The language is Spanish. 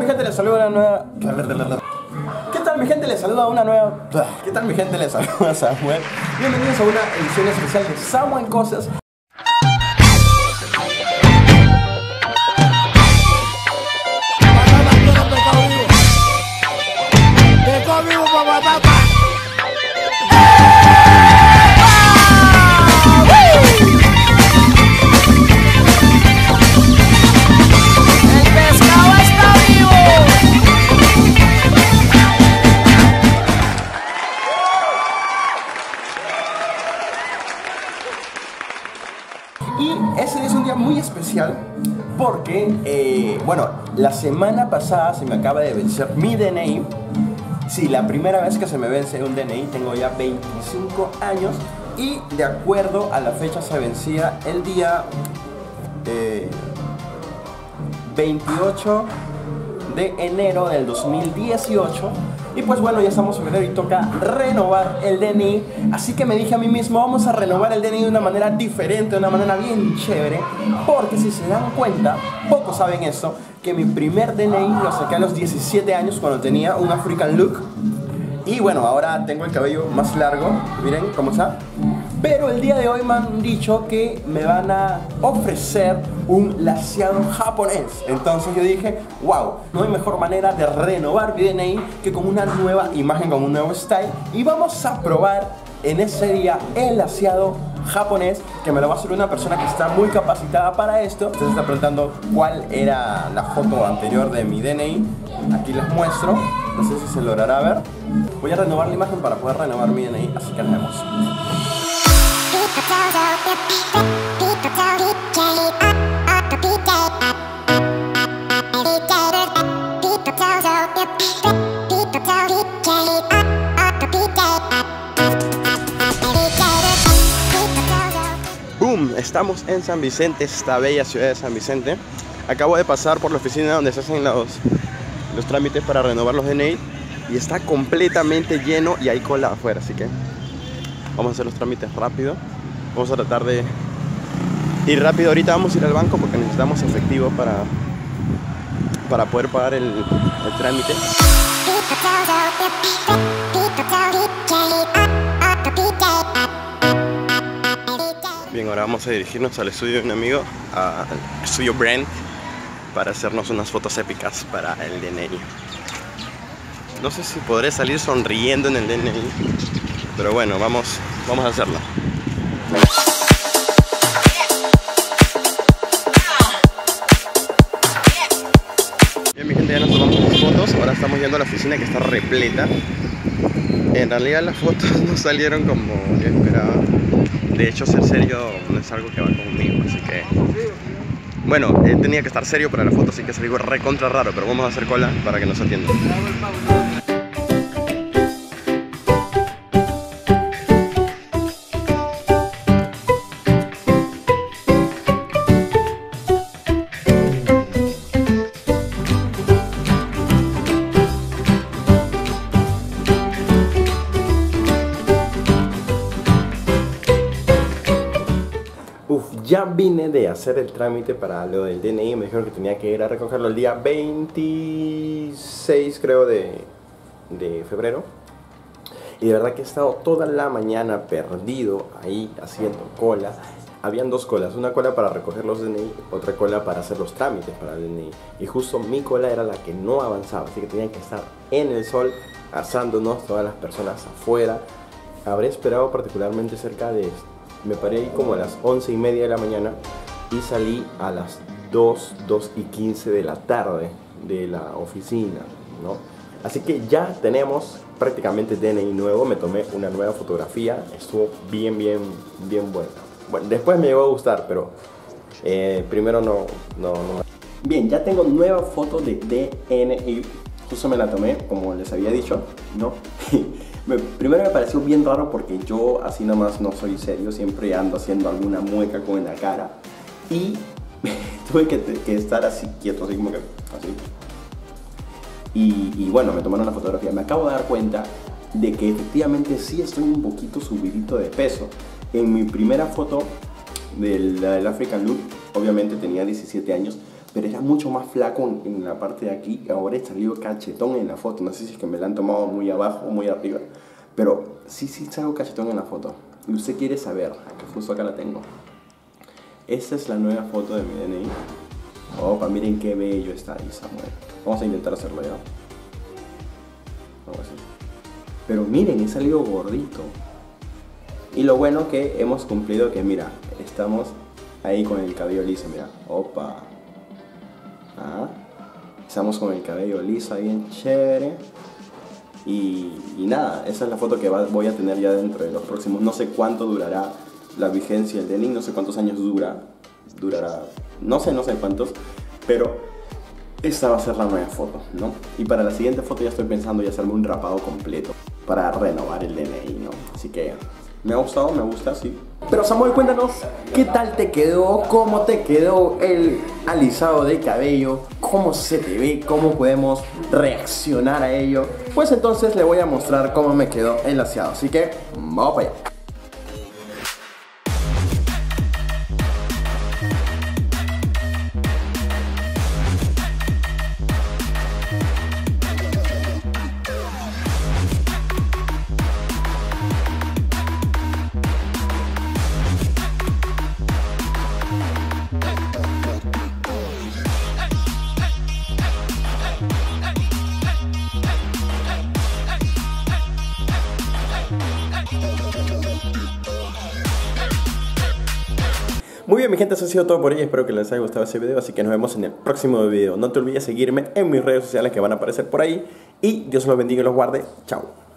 gente? Les saluda una nueva... ¿Qué tal mi gente? Les saluda una nueva... ¿Qué tal mi gente? Les saluda Samuel. Bienvenidos a una edición especial de Samuel Cosas. Y ese es un día muy especial porque, bueno, la semana pasada se me acaba de vencer mi DNI. Sí, la primera vez que se me vence un DNI, tengo ya 25 años y de acuerdo a la fecha se vencía el día 28 de enero del 2018. Y pues bueno, ya estamos en febrero y toca renovar el DNI. Así que me dije a mí mismo, vamos a renovar el DNI de una manera diferente, de una manera bien chévere. Porque si se dan cuenta, pocos saben esto, que mi primer DNI lo saqué a los 17 años cuando tenía un African look. Y bueno, ahora tengo el cabello más largo, miren cómo está. Pero el día de hoy me han dicho que me van a ofrecer un laseado japonés. Entonces yo dije, wow, no hay mejor manera de renovar mi DNI que con una nueva imagen, con un nuevo style. Y vamos a probar en ese día el laseado japonés, que me lo va a hacer una persona que está muy capacitada para esto. Ustedes están preguntando cuál era la foto anterior de mi DNI. Aquí les muestro, no sé si se logrará ver. Voy a renovar la imagen para poder renovar mi DNI, así que nos vemos. ¡Boom! Estamos en San Vicente, esta bella ciudad de San Vicente. Acabo de pasar por la oficina donde se hacen los trámites para renovar los DNI y está completamente lleno y hay cola afuera, así que vamos a hacer los trámites rápido. Vamos a tratar de ir rápido. Ahorita vamos a ir al banco porque necesitamos efectivo para poder pagar el trámite. Bien, ahora vamos a dirigirnos al estudio de un amigo, al estudio Brent, para hacernos unas fotos épicas para el DNI. No sé si podré salir sonriendo en el DNI, pero bueno, vamos a hacerlo. Bien, mi gente, ya nos tomamos las fotos. Ahora estamos yendo a la oficina que está repleta. En realidad las fotos no salieron como yo esperaba. De hecho, ser serio no es algo que va conmigo, así que... Bueno, tenía que estar serio para la foto, así que es algo recontra raro, pero vamos a hacer cola para que nos atiendan. Ya vine de hacer el trámite para lo del DNI. Me dijeron que tenía que ir a recogerlo el día 26, creo, de febrero. Y de verdad que he estado toda la mañana perdido ahí haciendo cola. Habían dos colas, una cola para recoger los DNI, otra cola para hacer los trámites para el DNI. Y justo mi cola era la que no avanzaba, así que tenían que estar en el sol, asándonos todas las personas afuera. Habré esperado particularmente cerca de... Me paré ahí como a las 11:30 de la mañana y salí a las 2:15 de la tarde de la oficina, ¿no? Así que ya tenemos prácticamente DNI nuevo. Me tomé una nueva fotografía, estuvo bien buena. Bueno, después me llegó a gustar, pero primero no. Bien, ya tengo nueva foto de DNI. Justo me la tomé, como les había dicho, ¿no? Primero me pareció bien raro porque yo así nomás no soy serio, siempre ando haciendo alguna mueca con la cara. Y tuve que estar así quieto, así como que así. Y bueno, me tomaron la fotografía. Me acabo de dar cuenta de que efectivamente sí estoy un poquito subidito de peso. En mi primera foto del African look, obviamente tenía 17 años, pero era mucho más flaco en la parte de aquí. Ahora he salido cachetón en la foto. No sé si es que me la han tomado muy abajo o muy arriba, pero sí salgo cachetón en la foto. Y usted quiere saber, que justo acá la tengo. Esta es la nueva foto de mi DNI. Opa, miren qué bello está ahí, Samuel. Vamos a intentar hacerlo ya. Vamos así. Pero miren, he salido gordito. Y lo bueno que hemos cumplido que, mira, estamos ahí con el cabello liso, mira. Opa. Estamos con el cabello liso, bien chévere. Y nada, esa es la foto que voy a tener ya dentro de los próximos. No sé cuánto durará la vigencia del DNI, no sé cuántos años durará, no sé cuántos, pero esta va a ser la nueva foto, ¿no? Y para la siguiente foto ya estoy pensando ya hacerme un rapado completo para renovar el DNI, ¿no? Así que me ha gustado, me gusta, sí. Pero Samuel, cuéntanos, ¿qué tal te quedó? ¿Cómo te quedó el alisado de cabello? ¿Cómo se te ve? ¿Cómo podemos reaccionar a ello? Pues entonces le voy a mostrar cómo me quedó el laseado, así que vamos para allá. Muy bien, mi gente, eso ha sido todo por hoy. Espero que les haya gustado ese video, así que nos vemos en el próximo video. No te olvides seguirme en mis redes sociales que van a aparecer por ahí. Y Dios los bendiga y los guarde. Chao.